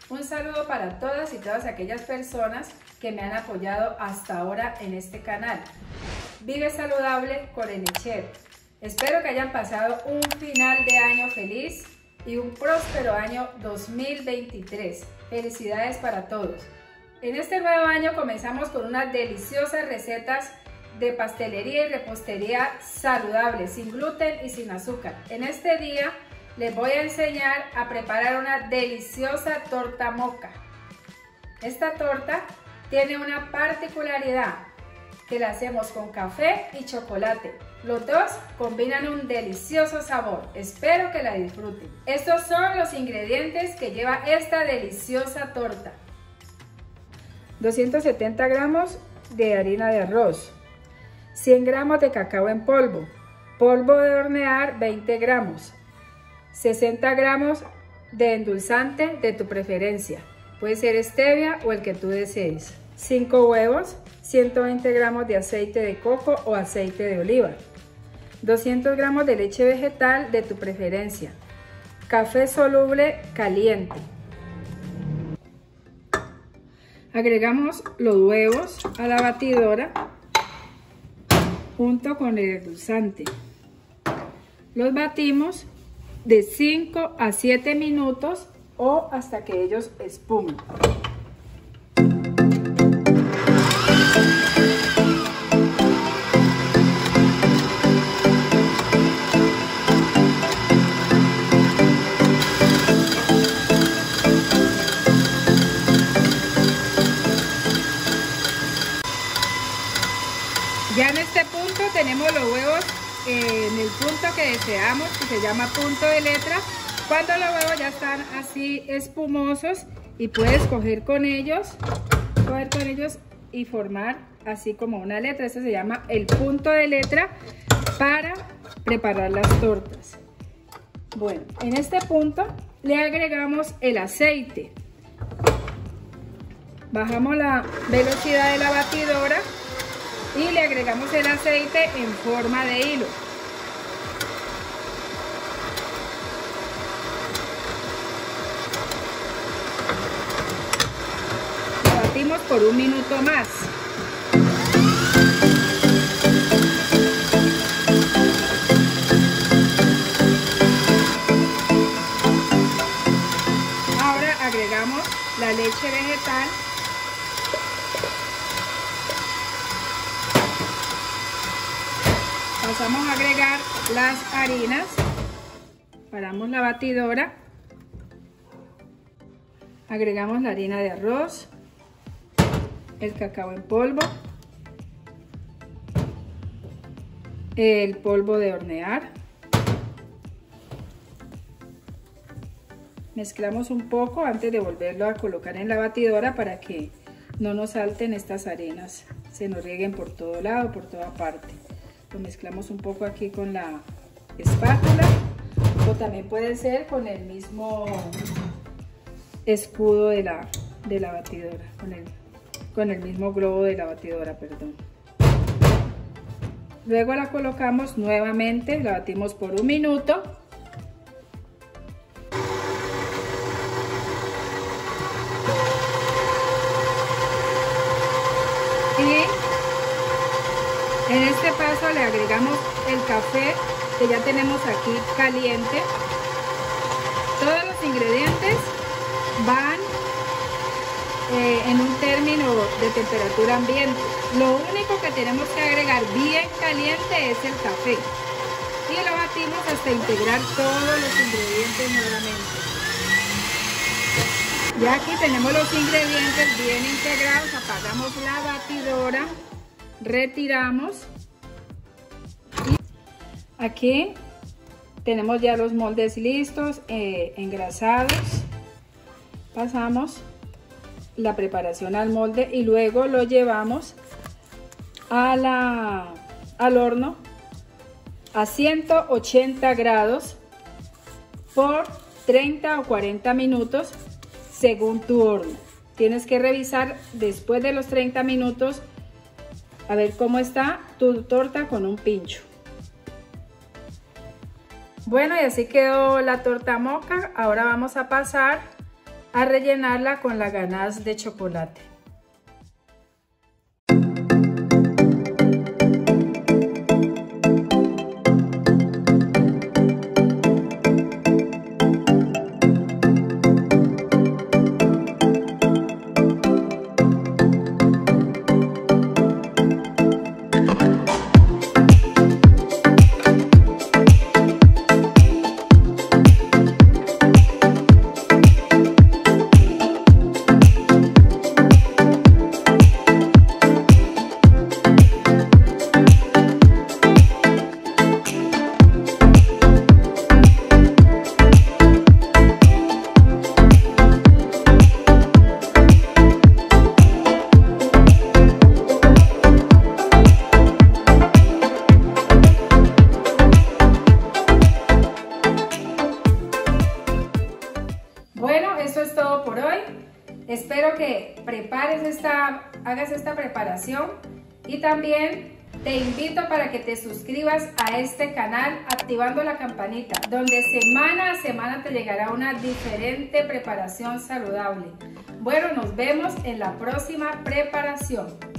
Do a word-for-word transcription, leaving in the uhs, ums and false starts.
Un saludo para todas y todas aquellas personas que me han apoyado hasta ahora en este canal. Vive saludable con Enichel. Espero que hayan pasado un final de año feliz y un próspero año dos mil veintitrés. Felicidades para todos. En este nuevo año comenzamos con unas deliciosas recetas de pastelería y repostería saludable, sin gluten y sin azúcar. En este día les voy a enseñar a preparar una deliciosa torta moca. Esta torta tiene una particularidad, que la hacemos con café y chocolate. Los dos combinan un delicioso sabor. Espero que la disfruten. Estos son los ingredientes que lleva esta deliciosa torta. doscientos setenta gramos de harina de arroz, cien gramos de cacao en polvo, polvo de hornear veinte gramos, sesenta gramos de endulzante de tu preferencia, puede ser stevia o el que tú desees, cinco huevos, ciento veinte gramos de aceite de coco o aceite de oliva, doscientos gramos de leche vegetal de tu preferencia, café soluble caliente. Agregamos los huevos a la batidora junto con el endulzante. Los batimos de cinco a siete minutos o hasta que ellos espumen. Ya en este punto tenemos los huevos eh, en el punto que deseamos, que se llama punto de letra. Cuando los huevos ya están así espumosos y puedes coger con ellos, coger con ellos y formar así como una letra. Este se llama el punto de letra para preparar las tortas. Bueno, en este punto le agregamos el aceite. Bajamos la velocidad de la batidora y le agregamos el aceite en forma de hilo. Lo batimos por un minuto más. Ahora agregamos la leche vegetal. Pasamos a agregar las harinas, paramos la batidora, agregamos la harina de arroz, el cacao en polvo, el polvo de hornear, mezclamos un poco antes de volverlo a colocar en la batidora para que no nos salten estas harinas, se nos rieguen por todo lado, por toda parte. Lo mezclamos un poco aquí con la espátula o también puede ser con el mismo escudo de la, de la batidora, con el, con el mismo globo de la batidora, perdón. Luego la colocamos nuevamente, la batimos por un minuto. Y en este paso le agregamos el café que ya tenemos aquí caliente. Todos los ingredientes van eh, en un término de temperatura ambiente. Lo único que tenemos que agregar bien caliente es el café. Y lo batimos hasta integrar todos los ingredientes nuevamente. Ya aquí tenemos los ingredientes bien integrados. Apagamos la batidora. Retiramos y aquí tenemos ya los moldes listos, eh, engrasados. Pasamos la preparación al molde y luego lo llevamos a la, al horno a ciento ochenta grados por treinta o cuarenta minutos según tu horno. Tienes que revisar después de los treinta minutos a ver cómo está tu torta con un pincho. Bueno, y así quedó la torta moca. Ahora vamos a pasar a rellenarla con la ganache de chocolate. Bueno, eso es todo por hoy. Espero que prepares esta, hagas esta preparación y también te invito para que te suscribas a este canal activando la campanita, donde semana a semana te llegará una diferente preparación saludable. Bueno, nos vemos en la próxima preparación.